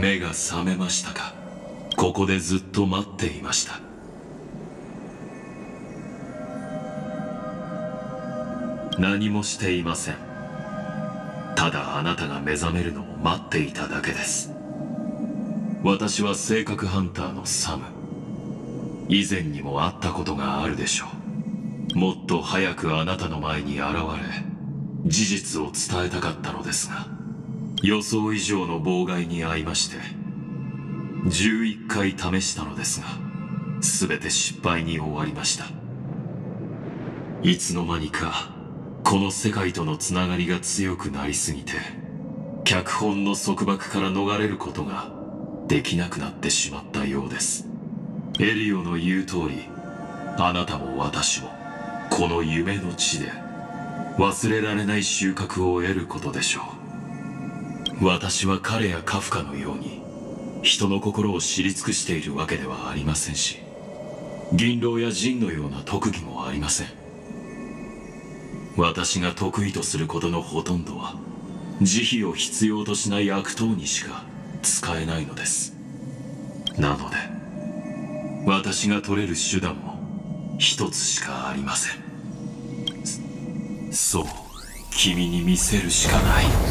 目が覚めましたか。ここでずっと待っていました。何もしていません。ただあなたが目覚めるのを待っていただけです。私は性格ハンターのサム。以前にも会ったことがあるでしょう。もっと早くあなたの前に現れ、事実を伝えたかったのですが、予想以上の妨害に遭いまして、11回試したのですが、全て失敗に終わりました。いつの間にか、この世界とのつながりが強くなりすぎて、脚本の束縛から逃れることができなくなってしまったようです。エリオの言う通り、あなたも私も、この夢の地で、忘れられない収穫を得ることでしょう。私は彼やカフカのように、人の心を知り尽くしているわけではありませんし、銀狼やジンのような特技もありません。私が得意とすることのほとんどは、慈悲を必要としない悪党にしか使えないのです。なので、私が取れる手段も一つしかありません。そう、君に見せるしかない。